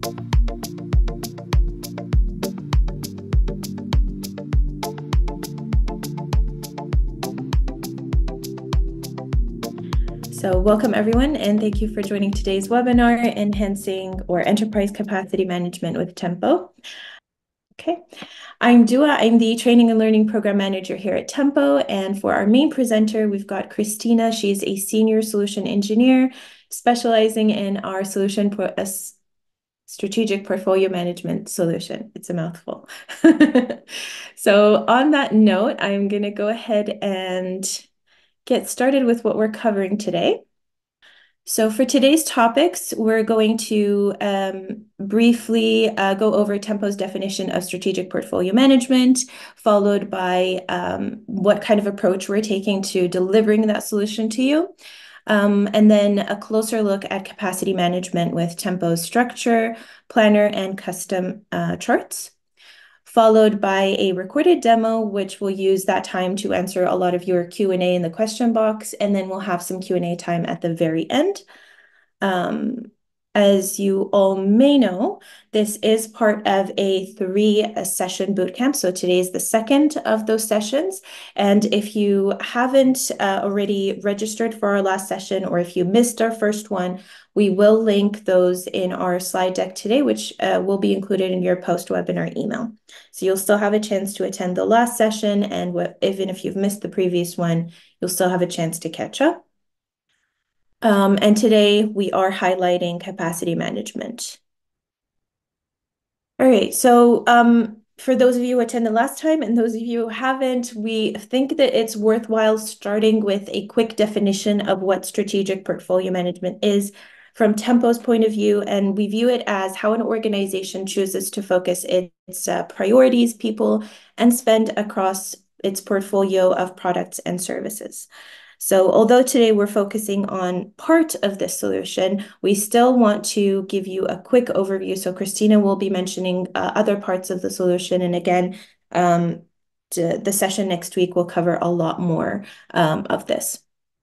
So welcome everyone, and thank you for joining today's webinar, Enhancing or Enterprise Capacity Management with Tempo. Okay, I'm Dua. I'm the Training and Learning Program Manager here at Tempo, and for our main presenter, we've got Christina. She's a Senior Solution Engineer specializing in our Strategic Portfolio Management solution. It's a mouthful. So on that note, I'm going to go ahead and get started with what we're covering today. So for today's topics, we're going to briefly go over Tempo's definition of strategic portfolio management, followed by what kind of approach we're taking to delivering that solution to you. And then a closer look at capacity management with Tempo's structure, planner, and custom charts, followed by a recorded demo, which will use that time to answer a lot of your Q&A in the question box, and then we'll have some Q&A time at the very end. As you all may know, this is part of a 3-session bootcamp. So today is the second of those sessions. And if you haven't already registered for our last session, or if you missed our first one, we will link those in our slide deck today, which will be included in your post-webinar email. So you'll still have a chance to attend the last session, and even if you've missed the previous one, you'll still have a chance to catch up. And today we are highlighting capacity management. All right, so for those of you who attended last time and those of you who haven't, we think that it's worthwhile starting with a quick definition of what strategic portfolio management is from Tempo's point of view, and we view it as how an organization chooses to focus its priorities, people, and spend across its portfolio of products and services. So although today we're focusing on part of this solution, we still want to give you a quick overview. So Christina will be mentioning other parts of the solution. And again, the session next week will cover a lot more of this.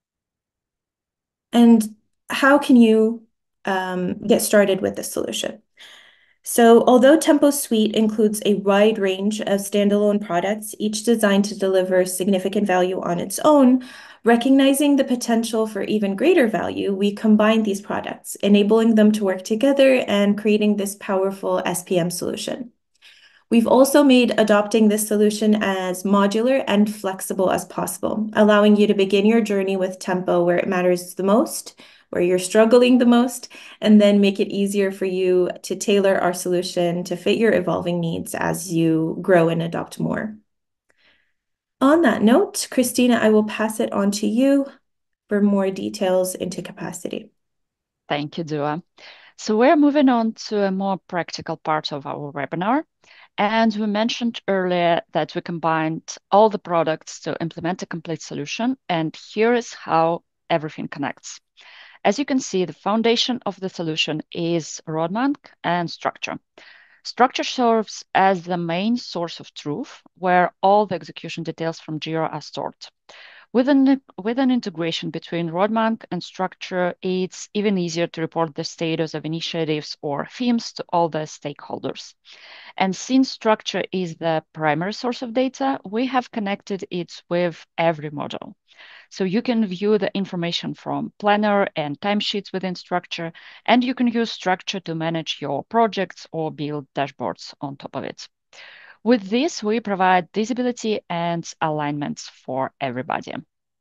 And how can you get started with this solution? So although Tempo Suite includes a wide range of standalone products, each designed to deliver significant value on its own, recognizing the potential for even greater value, we combine these products, enabling them to work together and creating this powerful SPM solution. We've also made adopting this solution as modular and flexible as possible, allowing you to begin your journey with Tempo where it matters the most, where you're struggling the most, and then make it easier for you to tailor our solution to fit your evolving needs as you grow and adopt more. On that note, Christina, I will pass it on to you for more details into capacity. Thank you, Dua. So we're moving on to a more practical part of our webinar. And we mentioned earlier that we combined all the products to implement a complete solution. And here is how everything connects. As you can see, the foundation of the solution is Rodman and Structure. Structure serves as the main source of truth, where all the execution details from Jira are stored. With an integration between Rodman and Structure, it's even easier to report the status of initiatives or themes to all the stakeholders. And since Structure is the primary source of data, we have connected it with every module. So you can view the information from Planner and timesheets within Structure, and you can use Structure to manage your projects or build dashboards on top of it. With this, we provide visibility and alignments for everybody.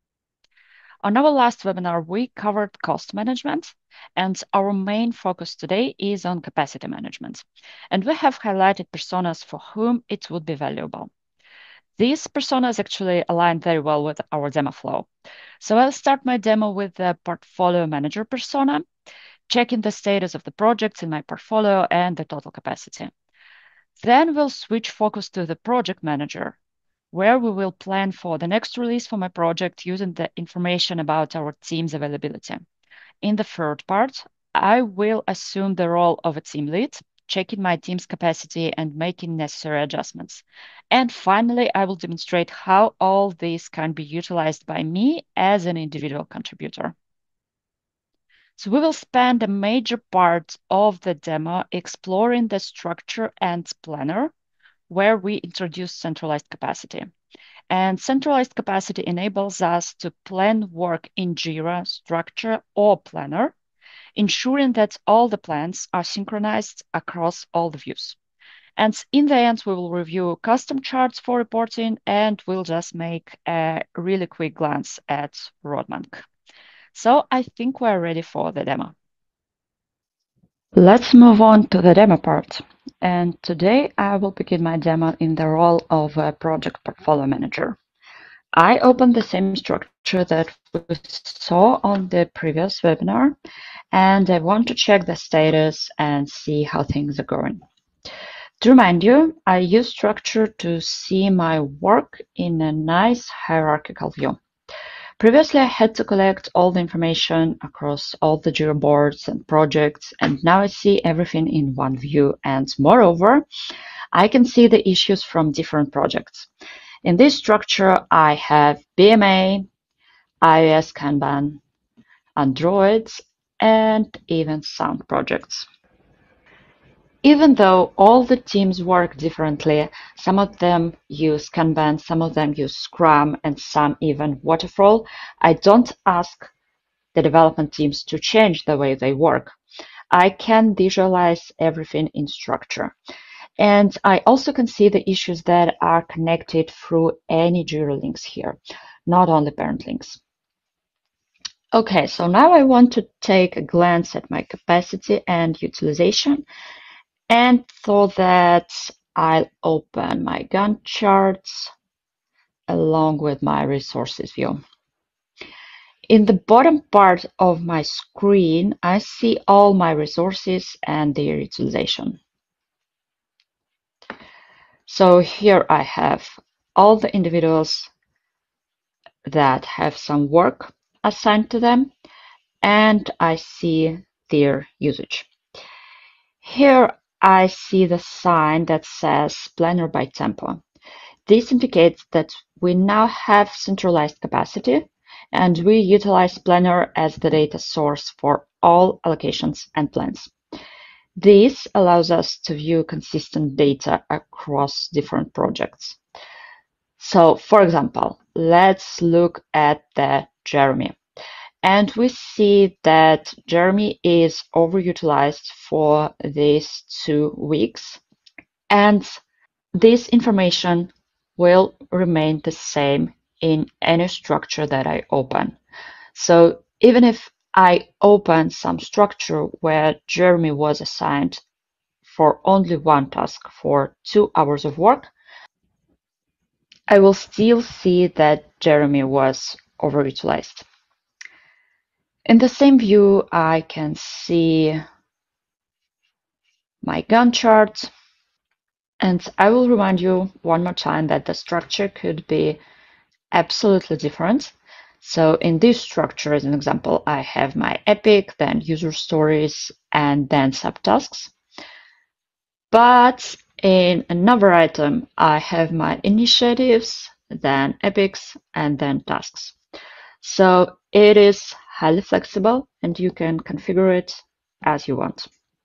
On our last webinar, we covered cost management, and our main focus today is on capacity management. And we have highlighted personas for whom it would be valuable. These personas actually align very well with our demo flow. So I'll start my demo with the portfolio manager persona, checking the status of the projects in my portfolio and the total capacity. Then we'll switch focus to the project manager, where we will plan for the next release for my project using the information about our team's availability. In the third part, I will assume the role of a team lead, checking my team's capacity and making necessary adjustments. And finally, I will demonstrate how all this can be utilized by me as an individual contributor. So we will spend a major part of the demo exploring the structure and planner, where we introduce centralized capacity. And centralized capacity enables us to plan work in Jira, Structure, or Planner, ensuring that all the plans are synchronized across all the views. And in the end, we will review custom charts for reporting, and we'll just make a really quick glance at Rodmank. So I think we're ready for the demo. Let's move on to the demo part. And today I will begin my demo in the role of a project portfolio manager. I open the same structure that we saw on the previous webinar, and I want to check the status and see how things are going. To remind you, I use structure to see my work in a nice hierarchical view. Previously, I had to collect all the information across all the Jira boards and projects, and now I see everything in one view. And moreover, I can see the issues from different projects. In this structure, I have BMA, iOS Kanban, Android, and even sound projects. Even though all the teams work differently, some of them use Kanban, some of them use Scrum, and some even Waterfall, I don't ask the development teams to change the way they work. I can visualize everything in structure. And I also can see the issues that are connected through any Jira links here, not only parent links. Okay, so now I want to take a glance at my capacity and utilization. And for that, I'll open my Gantt charts along with my resources view. In the bottom part of my screen, I see all my resources and their utilization. So here I have all the individuals that have some work assigned to them, and I see their usage. Here I see the sign that says Planner by Tempo. This indicates that we now have centralized capacity, and we utilize Planner as the data source for all allocations and plans. This allows us to view consistent data across different projects. So, for example, let's look at the Jeremy. And we see that Jeremy is overutilized for these 2 weeks. And this information will remain the same in any structure that I open. So even if I open some structure where Jeremy was assigned for only one task for 2 hours of work, I will still see that Jeremy was overutilized. In the same view, I can see my Gantt chart, and I will remind you one more time that the structure could be absolutely different. So in this structure, as an example, I have my epic, then user stories, and then subtasks. But in another item, I have my initiatives, then epics, and then tasks. So it is highly flexible and you can configure it as you want.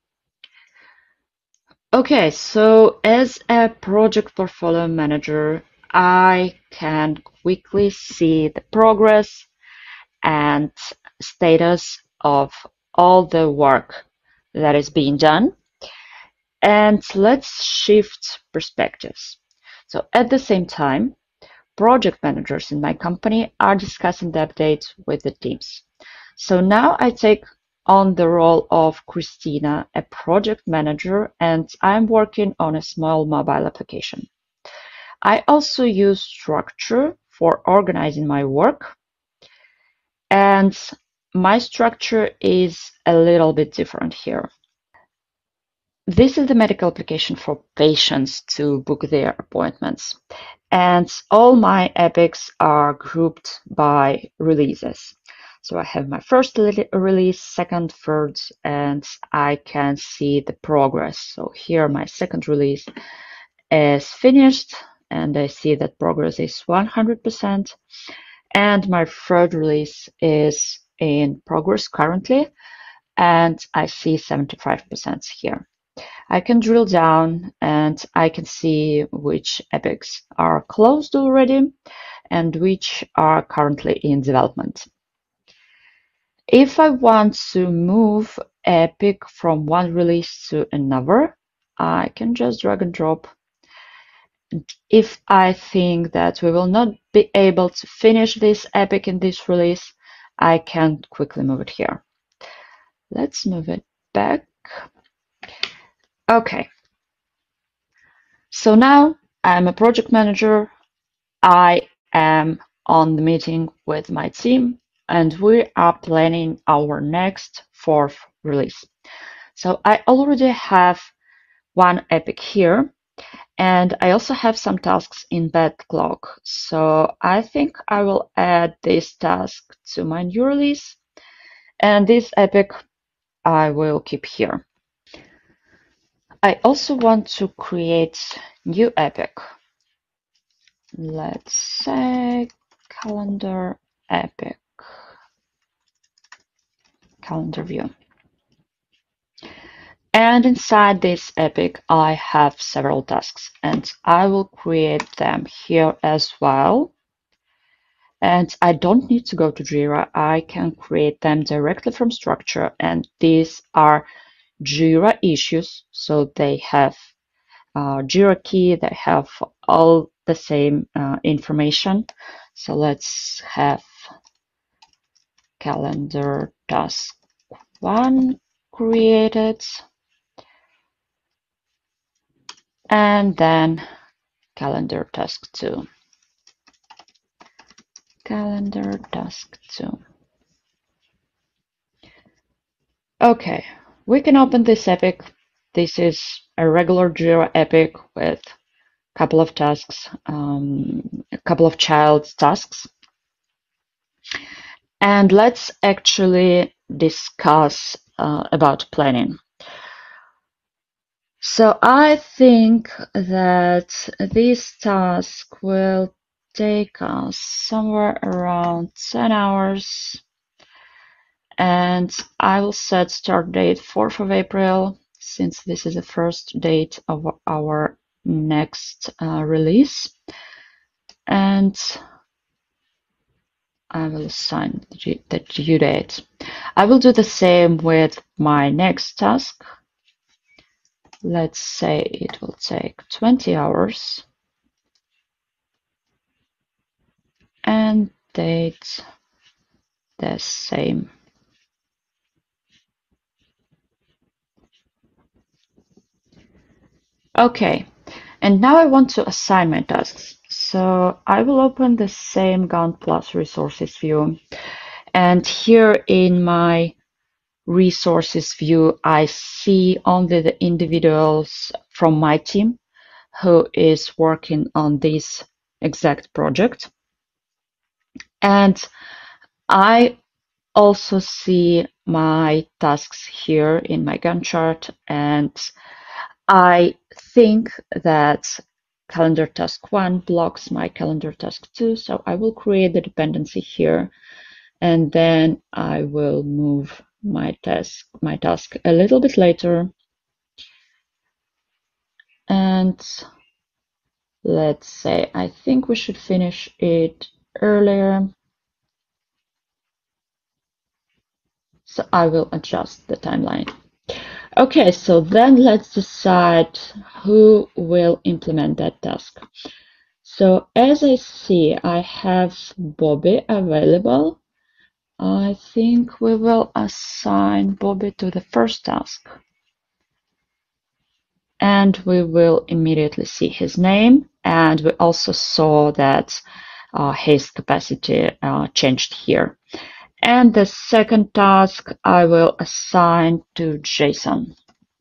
Okay, so as a project portfolio manager, I can quickly see the progress and status of all the work that is being done. And let's shift perspectives. So at the same time, project managers in my company are discussing the updates with the teams. So now I take on the role of Christina, a project manager, and I'm working on a small mobile application. I also use structure for organizing my work, and my structure is a little bit different here. This is the medical application for patients to book their appointments. And all my epics are grouped by releases. So I have my first release, second, third, and I can see the progress. So here my second release is finished, and I see that progress is 100%. And my third release is in progress currently. and I see 75% here. I can drill down and I can see which epics are closed already and which are currently in development. If I want to move epic from one release to another, I can just drag and drop. If I think that we will not be able to finish this epic in this release, I can quickly move it here. Let's move it back. Okay. So now I'm a project manager. I am on the meeting with my team and we are planning our next 4th release. So I already have one epic here and I also have some tasks in backlog. So I think I will add this task to my new release and this epic I will keep here. I also want to create new epic. Let's say calendar epic, calendar view. And inside this epic, I have several tasks and I will create them here as well. And I don't need to go to Jira. I can create them directly from structure. And these are Jira issues. So they have Jira key, they have all the same information. So let's have calendar task 1 created. And then calendar task 2. Calendar task 2. Okay, we can open this epic. This is a regular Jira epic with a couple of tasks, a couple of child tasks. And let's actually discuss about planning. So I think that this task will take us somewhere around 10 hours. And I will set start date 4th of April, since this is the first date of our next release. And I will assign the due date. I will do the same with my next task. Let's say it will take 20 hours. And date the same. Okay, and now I want to assign my tasks. So I will open the same Gantt Plus resources view. And here in my resources view, I see only the individuals from my team who is working on this exact project. And I also see my tasks here in my Gantt chart, and I think that calendar task 1 blocks my calendar task 2, so I will create the dependency here, and then I will move my task a little bit later. And let's say I think we should finish it earlier. So I will adjust the timeline. Okay, so then let's decide who will implement that task. So as I see, I have Bobby available. I think we will assign Bobby to the first task. And we will immediately see his name. And we also saw that his capacity changed here. And the second task I will assign to Jason.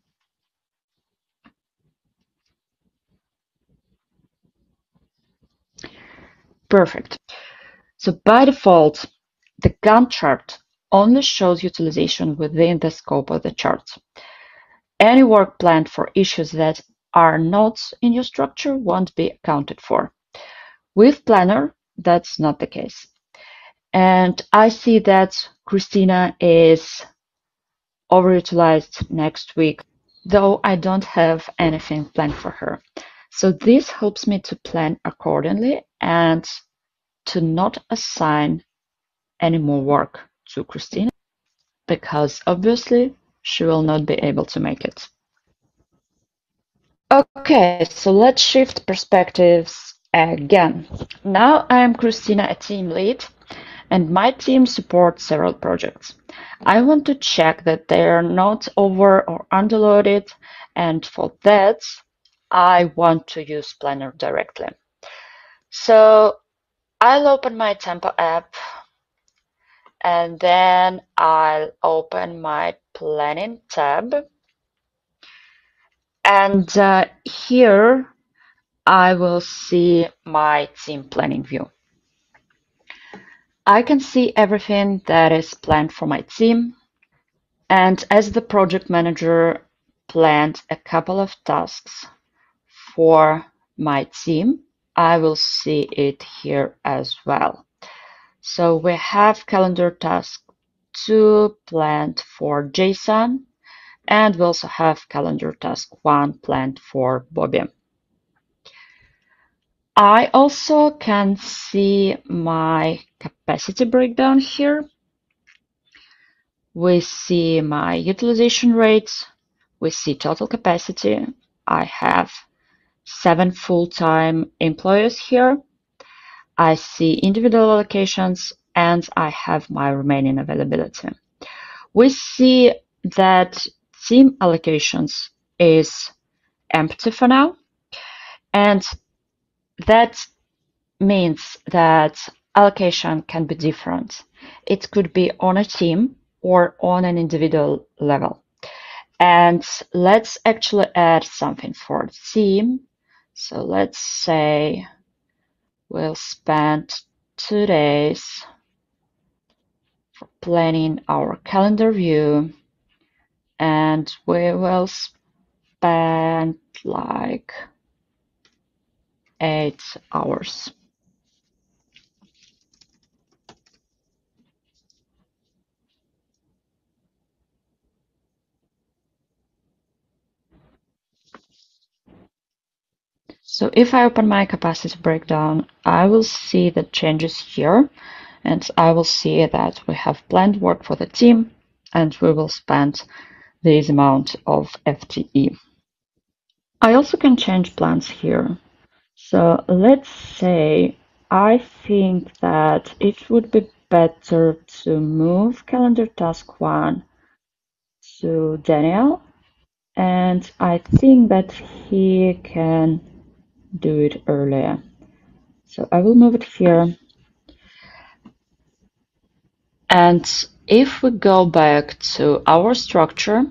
Perfect. So by default, the Gantt chart only shows utilization within the scope of the chart. Any work planned for issues that are not in your structure won't be accounted for. With Planner, that's not the case. And I see that Christina is overutilized next week, though I don't have anything planned for her. So this helps me to plan accordingly and to not assign any more work to Christina, because obviously she will not be able to make it. Okay, so let's shift perspectives again. Now I'm Christina, a team lead, and my team supports several projects. I want to check that they are not over or underloaded, and for that, I want to use Planner directly. So I'll open my Tempo app, and then I'll open my Planning tab. And here I will see my team planning view. I can see everything that is planned for my team. And as the project manager, planned a couple of tasks for my team, I will see it here as well. So we have calendar task 2 planned for Jason, and we also have calendar task 1 planned for Bobby. I also can see my capacity breakdown here. We see my utilization rates, we see total capacity. I have 7 full-time employees here. I see individual allocations, and I have my remaining availability. We see that team allocations is empty for now, and that means that allocation can be different. It could be on a team or on an individual level. And let's actually add something for the team. So let's say we'll spend 2 days for planning our calendar view, and we will spend like 8 hours. So if I open my capacity breakdown, I will see the changes here, and I will see that we have planned work for the team, and we will spend this amount of FTE. I also can change plans here. So let's say I think that it would be better to move calendar task 1 to Daniel, and I think that he can do it earlier. So I will move it here. And if we go back to our structure,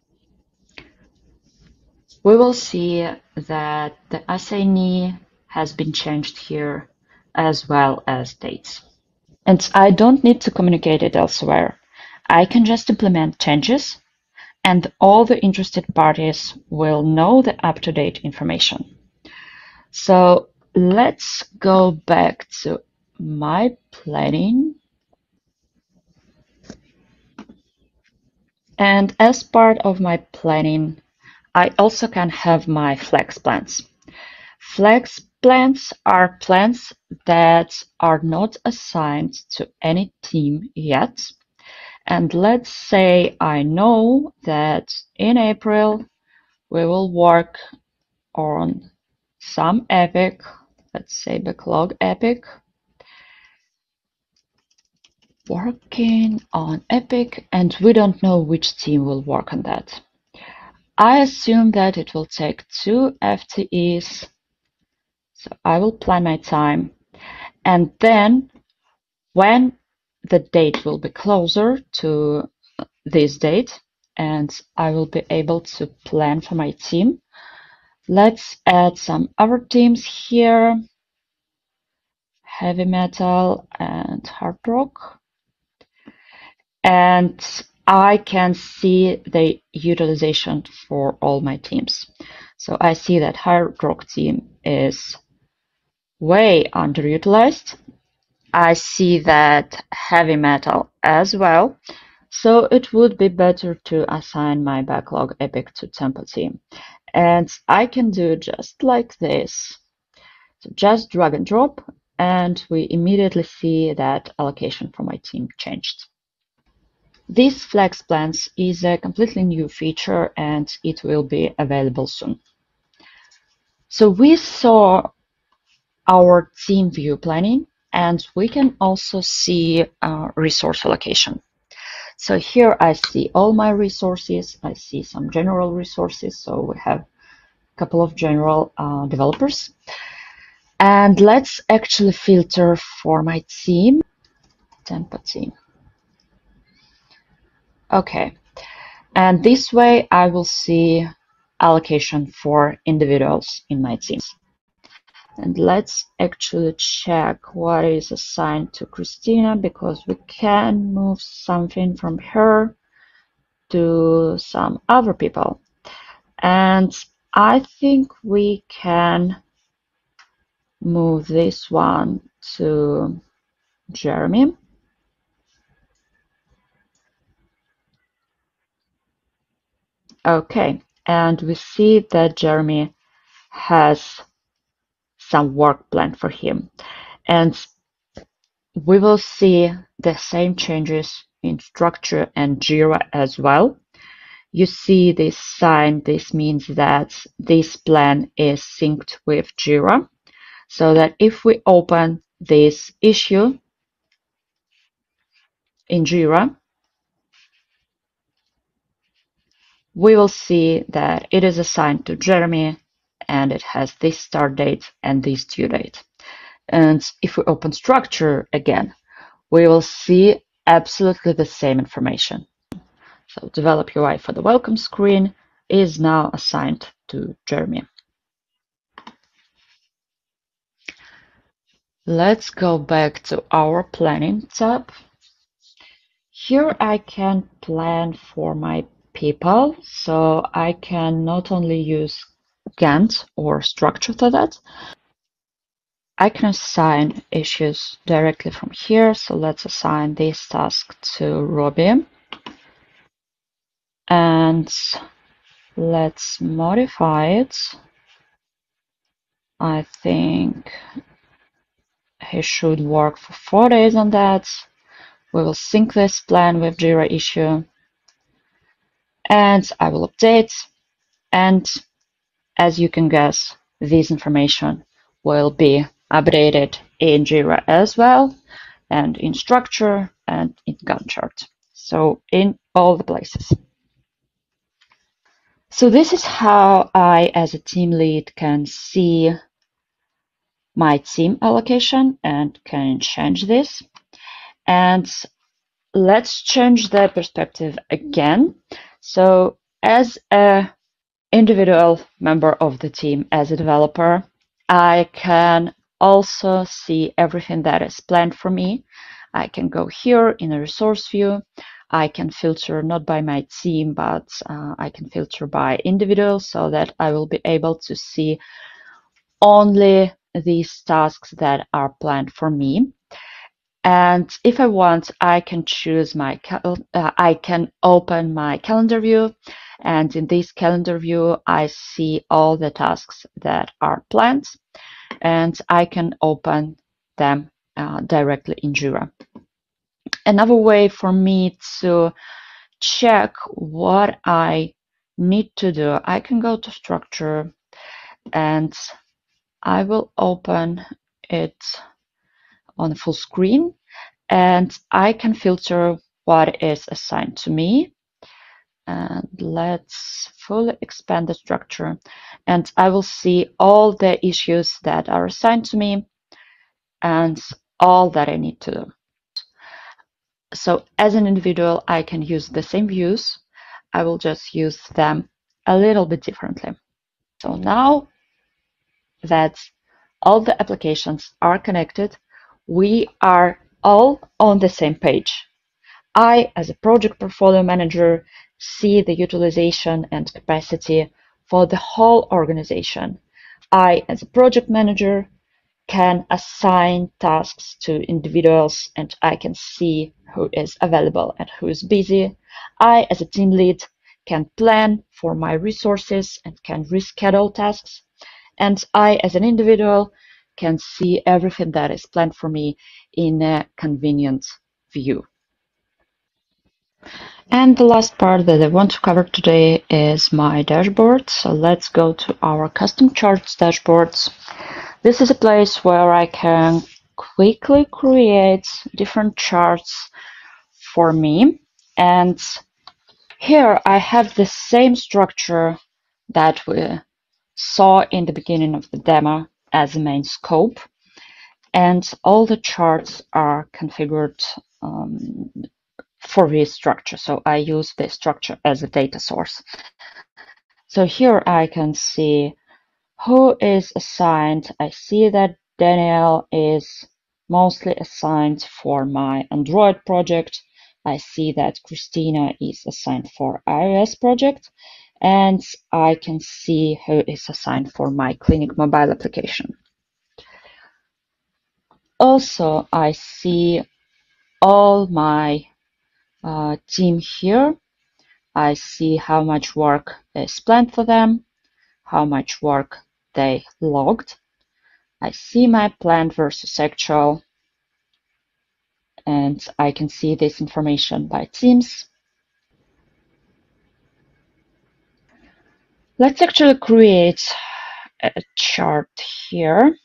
we will see that the assignee has been changed here, as well as dates. And I don't need to communicate it elsewhere. I can just implement changes, and all the interested parties will know the up-to-date information. So let's go back to my planning. And as part of my planning, I also can have my flex plans. Flex plans are plans that are not assigned to any team yet. And let's say I know that in April we will work on some epic, let's say backlog epic, working on epic, and we don't know which team will work on that. I assume that it will take 2 FTEs, so I will plan my time, and then when the date will be closer to this date and I will be able to plan for my team, let's add some other teams here, heavy metal and hard rock, and I can see the utilization for all my teams. So I see that hard rock team is way underutilized. I see that heavy metal as well. So it would be better to assign my backlog epic to Tempo team. And I can do just like this. So just drag and drop, and we immediately see that allocation for my team changed. This Flex Plans is a completely new feature and it will be available soon. So we saw our team view planning, and we can also see resource allocation. So here I see all my resources. I see some general resources. So we have a couple of general developers. And let's actually filter for my team, Tempo team. Okay. And this way I will see allocation for individuals in my teams. And let's actually check what is assigned to Christina, because we can move something from her to some other people. And I think we can move this one to Jeremy. Okay, and we see that Jeremy has some work planned for him. And we will see the same changes in structure and Jira as well. You see this sign, this means that this plan is synced with Jira, so that if we open this issue in Jira, we will see that it is assigned to Jeremy and it has this start date and this due date. And if we open structure again, we will see absolutely the same information. So develop UI for the welcome screen is now assigned to Jeremy. Let's go back to our planning tab. Here I can plan for my people, so I can not only use Gantt or structure for that, I can assign issues directly from here. So let's assign this task to Robbie. And let's modify it. I think he should work for 4 days on that. We will sync this plan with Jira issue. And I will update. And as you can guess, this information will be updated in Jira as well, and in structure and in Gantt chart. So in all the places. So this is how I, as a team lead, can see my team allocation and can change this. And let's change the perspective again. So as a individual member of the team, as a developer, I can also see everything that is planned for me. I can go here in a resource view. I can filter not by my team, but I can filter by individual, so that I will be able to see only these tasks that are planned for me. And if I want, I can choose I can open my calendar view, and in this calendar view, I see all the tasks that are planned, and I can open them directly in Jira. Another way for me to check what I need to do, I can go to structure and I will open it on full screen, and I can filter what is assigned to me. And let's fully expand the structure, and I will see all the issues that are assigned to me and all that I need to do. So as an individual, I can use the same views. I will just use them a little bit differently. So now that all the applications are connected, we are all on the same page. I, as a project portfolio manager, see the utilization and capacity for the whole organization. I, as a project manager, can assign tasks to individuals, and I can see who is available and who is busy. I, as a team lead, can plan for my resources and can reschedule tasks. And I, as an individual, can see everything that is planned for me in a convenient view. And the last part that I want to cover today is my dashboard. So let's go to our custom charts dashboards. This is a place where I can quickly create different charts for me. And here I have the same structure that we saw in the beginning of the demo as a main scope. And all the charts are configured for this structure. So I use this structure as a data source. So here I can see who is assigned. I see that Daniel is mostly assigned for my Android project. I see that Christina is assigned for iOS project, and I can see who is assigned for my Clinic mobile application. Also, I see all my team here. I see how much work is planned for them, how much work they logged. I see my planned versus actual, and I can see this information by teams. Let's actually create a chart here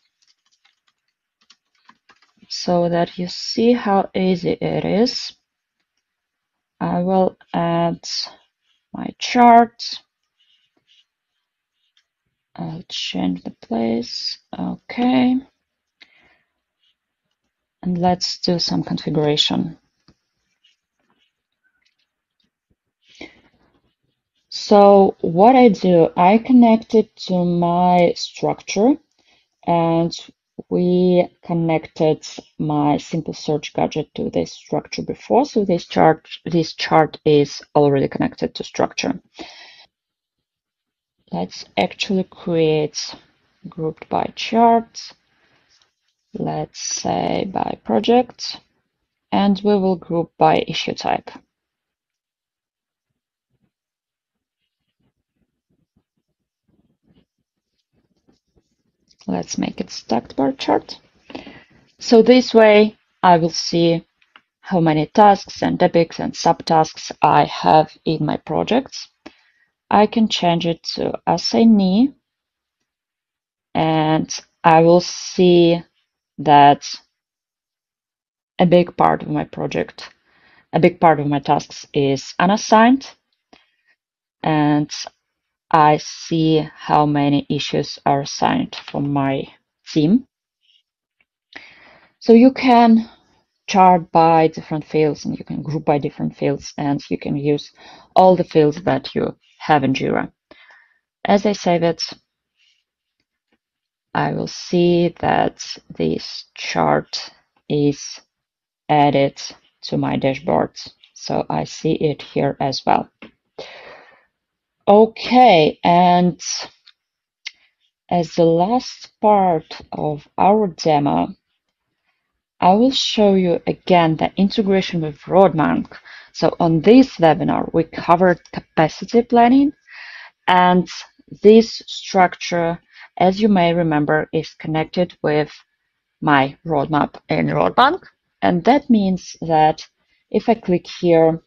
so that you see how easy it is. I will add my chart. I'll change the place. Okay. And let's do some configuration. So what I do, I connect it to my structure, and we connected my simple search gadget to this structure before. So this chart is already connected to structure. Let's actually create grouped by charts. Let's say by project, and we will group by issue type. Let's make it stacked bar chart. So this way I will see how many tasks and epics and subtasks I have in my projects. I can change it to assignee, and I will see that a big part of my project, a big part of my tasks is unassigned, and I see how many issues are assigned from my team. So you can chart by different fields, and you can group by different fields, and you can use all the fields that you have in Jira. As I save it, I will see that this chart is added to my dashboard. So I see it here as well. Okay, and as the last part of our demo, I will show you again the integration with Roadbank. So on this webinar, we covered capacity planning, and this structure, as you may remember, is connected with my roadmap in Roadbank. And that means that if I click here,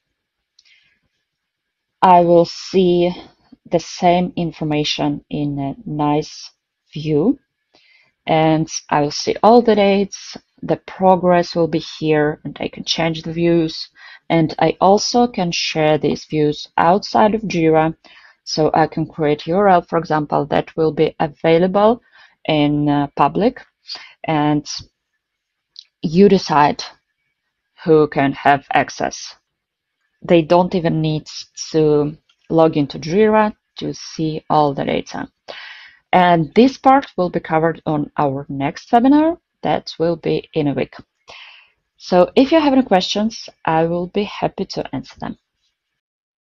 I will see the same information in a nice view, and I will see all the dates. The progress will be here, and I can change the views, and I also can share these views outside of Jira. So I can create URL, for example, that will be available in public, and you decide who can have access. They don't even need to log into Jira to see all the data. And this part will be covered on our next webinar that will be in a week. So if you have any questions, I will be happy to answer them.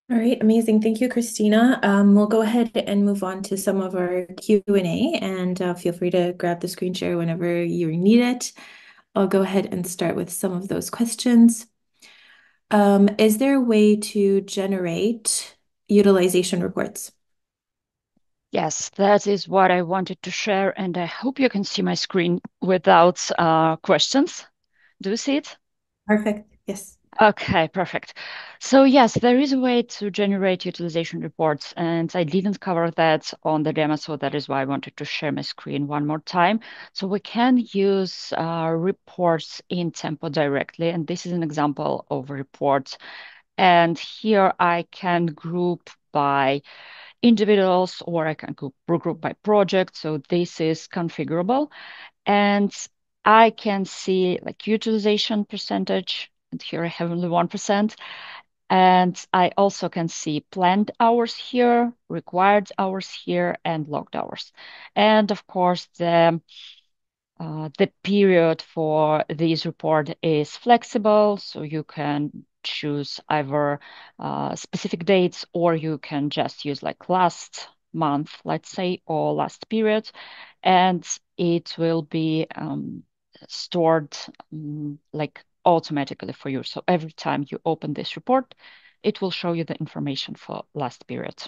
All right, amazing. Thank you, Christina. We'll go ahead and move on to some of our Q&A, and feel free to grab the screen share whenever you need it. I'll go ahead and start with some of those questions. Is there a way to generate utilization reports? Yes, that is what I wanted to share, and I hope you can see my screen without questions. Do you see it? Perfect. Yes. Okay, perfect. So yes, there is a way to generate utilization reports, and I didn't cover that on the demo, so that is why I wanted to share my screen one more time. So we can use reports in Tempo directly, and this is an example of a report. And here I can group by individuals, or I can group by project. So this is configurable. And I can see like utilization percentage, and here I have only 1%. And I also can see planned hours here, required hours here, and logged hours. And of course, the period for this report is flexible, so you can choose either specific dates, or you can just use like last month, let's say, or last period, and it will be stored like automatically for you. So every time you open this report, it will show you the information for last period.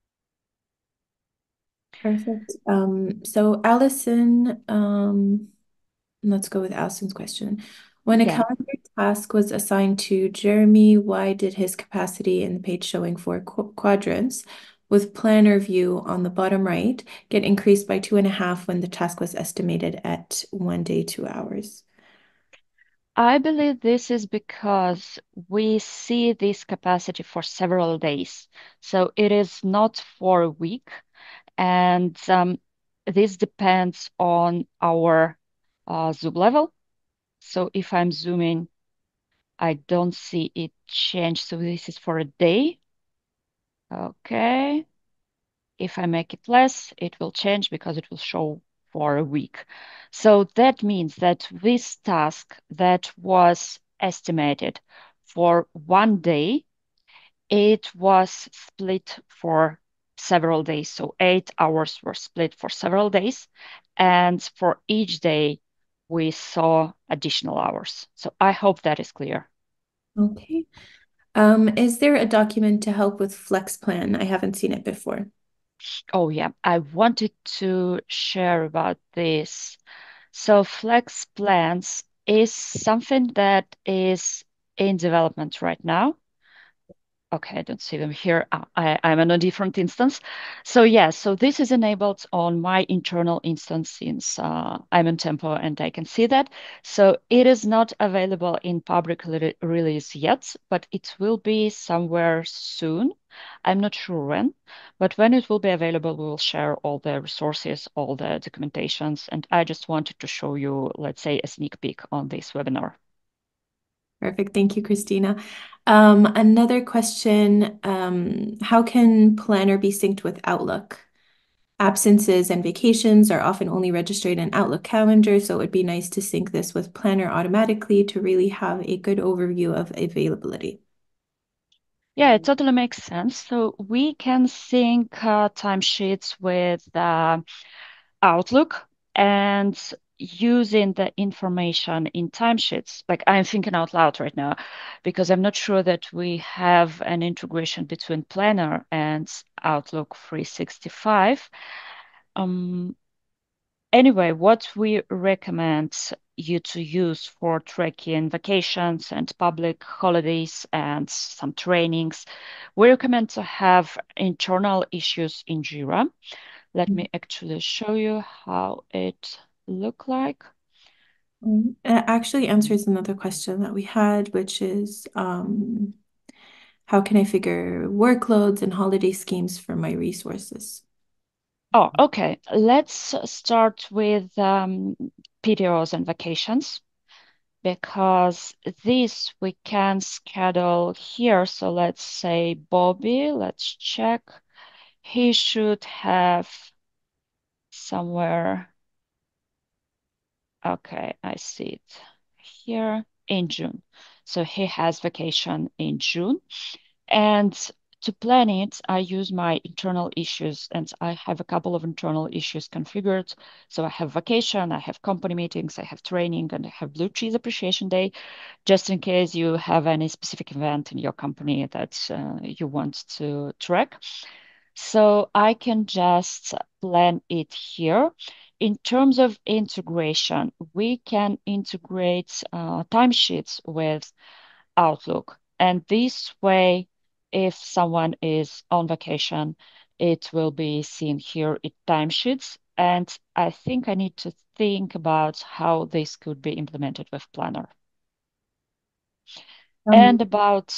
Perfect. So Allison, let's go with Allison's question. When a Yeah. calendar task was assigned to Jeremy, why did his capacity in the page showing four quadrants with planner view on the bottom right get increased by 2.5 when the task was estimated at 1 day, 2 hours? I believe this is because we see this capacity for several days. So it is not for a week. And this depends on our zoom level. So if I'm zooming, I don't see it change. So this is for a day. Okay. If I make it less, it will change because it will show for a week. So that means that this task that was estimated for 1 day, it was split for several days. So 8 hours were split for several days. And for each day, we saw additional hours. So I hope that is clear. Okay. Is there a document to help with Flex Plan? I haven't seen it before. Oh, yeah, I wanted to share about this. So Flex Plans is something that is in development right now. Okay, I don't see them here. I'm on a different instance. So yeah, so this is enabled on my internal instance since I'm in Tempo and I can see that. So it is not available in public release yet, but it will be somewhere soon. I'm not sure when, but when it will be available, we will share all the resources, all the documentations, and I just wanted to show you, let's say, a sneak peek on this webinar. Perfect. Thank you, Christina. Another question, how can Planner be synced with Outlook? Absences and vacations are often only registered in Outlook Calendar, so it would be nice to sync this with Planner automatically to really have a good overview of availability. Yeah, it totally makes sense. So we can sync timesheets with Outlook, and using the information in timesheets. Like I'm thinking out loud right now because I'm not sure that we have an integration between Planner and Outlook 365. Um, Anyway, what we recommend you to use for tracking vacations and public holidays and some trainings, we recommend to have internal issues in Jira. Let me actually show you how it look like. It actually answers another question that we had, which is how can I figure workloads and holiday schemes for my resources? Oh, okay. Let's start with PTOs and vacations, because this we can schedule here. So let's say Bobby, let's check. He should have somewhere. Okay, I see it here in June. So he has vacation in June. And To plan it, I use my internal issues, and I have a couple of internal issues configured. So I have vacation, I have company meetings, I have training, and I have Blue Cheese Appreciation Day, just in case you have any specific event in your company that you want to track. So I can just plan it here. In terms of integration, we can integrate timesheets with Outlook. And this way, if someone is on vacation, it will be seen here in timesheets. And I think I need to think about how this could be implemented with Planner. Um, And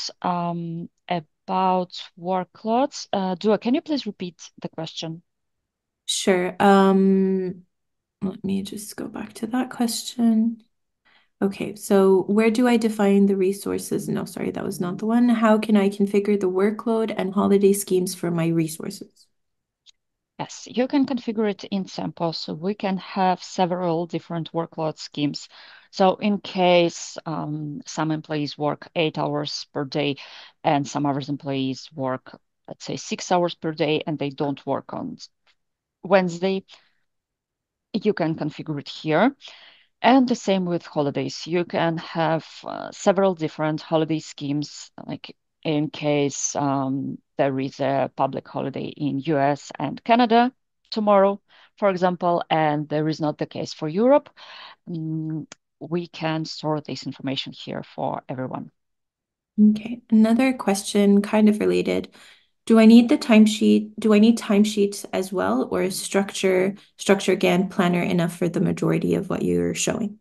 about workloads, Dua, can you please repeat the question? sure. Let me just go back to that question. Okay, so where do I define the resources? No, sorry, that was not the one. How can I configure the workload and holiday schemes for my resources? Yes, you can configure it in Sample, so we can have several different workload schemes. So in case some employees work 8 hours per day and some other employees work, let's say, 6 hours per day and they don't work on Wednesday, you can configure it here. And the same with holidays. You can have several different holiday schemes, like in case there is a public holiday in US and Canada tomorrow, for example, and there is not the case for Europe, mm, we can store this information here for everyone. Okay, another question kind of related. Do I need the timesheet? Do I need timesheets as well, or is structure Gantt planner enough for the majority of what you're showing?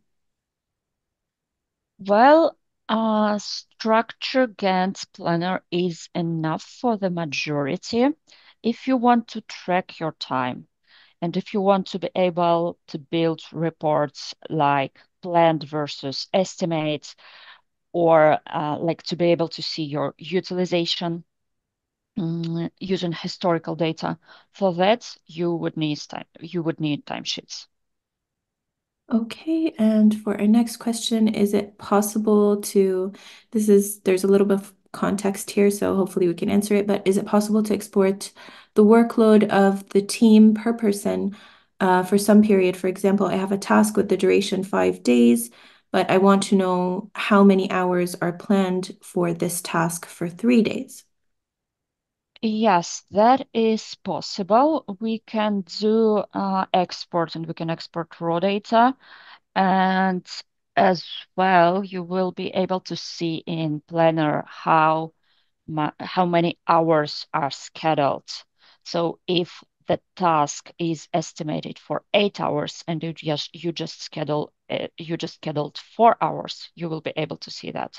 Well, structure Gantt planner is enough for the majority. If you want to track your time, and if you want to be able to build reports like planned versus estimates, or like to be able to see your utilization using historical data, for that you would need timesheets. Okay, and for our next question, is it possible to, there's a little bit of context here, so hopefully we can answer it, but is it possible to export the workload of the team per person for some period? For example, I have a task with the duration 5 days, but I want to know how many hours are planned for this task for 3 days. Yes, that is possible. We can do export, and we can export raw data. And as well, you will be able to see in Planner how many hours are scheduled. So if the task is estimated for 8 hours and you just scheduled 4 hours, you will be able to see that.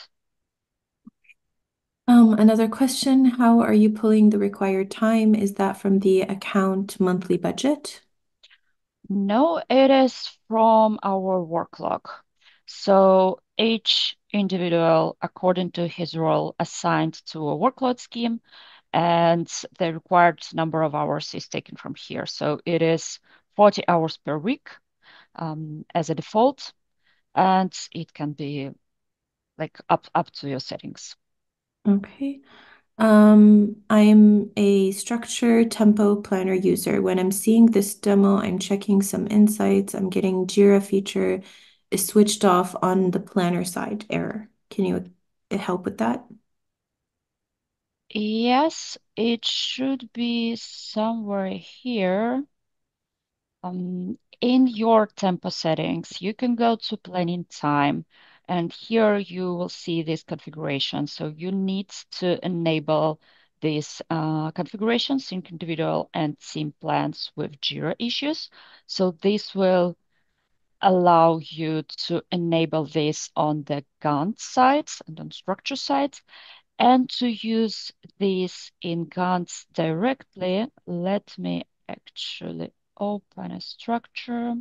Another question, how are you pulling the required time? Is that from the account monthly budget? No, it is from our work log. So each individual, according to his role, assigned to a workload scheme, and the required number of hours is taken from here. So it is 40 hours per week as a default, and it can be like up to your settings. Okay. I'm a structure tempo planner user. When I'm seeing this demo, I'm checking some insights. I'm getting Jira feature is switched off on the planner side error. Can you help with that? Yes, it should be somewhere here. In your tempo settings, you can go to planning time, and here you will see this configuration. So you need to enable these configurations, sync individual and team plans with Jira issues. So this will allow you to enable this on the Gantt side and on structure side, and to use this in Gantt directly. Let me actually open a structure.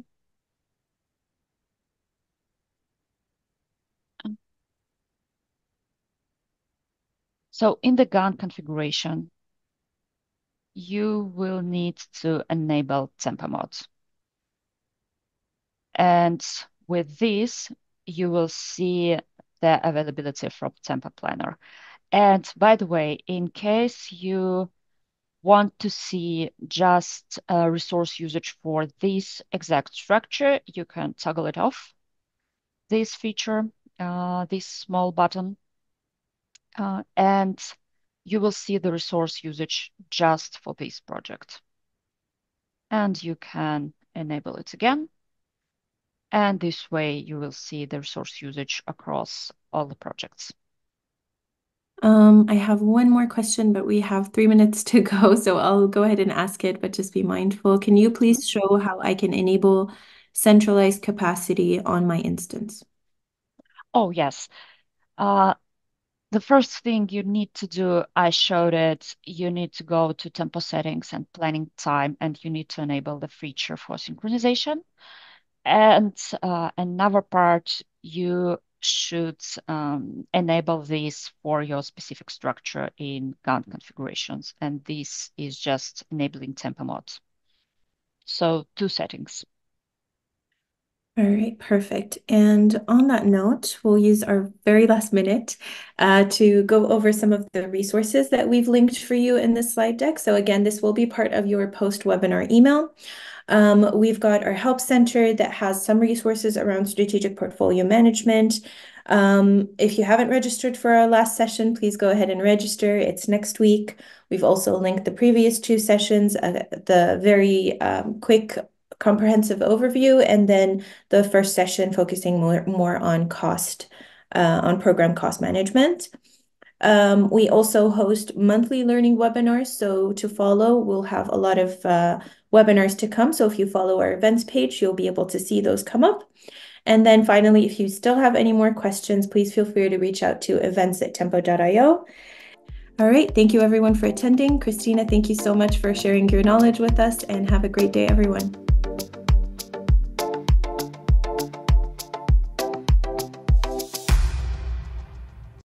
So in the Gantt configuration, you will need to enable tempo mode. And with this, you will see the availability from Tempo Planner. And by the way, in case you want to see just resource usage for this exact structure, you can toggle it off, this feature, this small button, and you will see the resource usage just for this project. And you can enable it again. And this way you will see the resource usage across all the projects. I have one more question, but we have 3 minutes to go, so I'll go ahead and ask it, but just be mindful. Can you Mhm. please show how I can enable centralized capacity on my instance? Oh, yes. Uh, the first thing you need to do, I showed it, you need to go to tempo settings and planning time, and you need to enable the feature for synchronization. And another part, you should enable this for your specific structure in Gantt configurations. And this is just enabling tempo mode. So two settings. All right, perfect. And on that note, we'll use our very last minute to go over some of the resources that we've linked for you in this slide deck. So again, this will be part of your post-webinar email. We've got our help center that has some resources around strategic portfolio management. If you haven't registered for our last session, please go ahead and register. It's next week. We've also linked the previous two sessions, the very quick comprehensive overview, and then the first session focusing more on cost, on program cost management. We also host monthly learning webinars. So to follow, we'll have a lot of webinars to come. So if you follow our events page, you'll be able to see those come up. And then finally, if you still have any more questions, please feel free to reach out to events@tempo.io. All right. Thank you everyone for attending. Christina, thank you so much for sharing your knowledge with us and have a great day, everyone.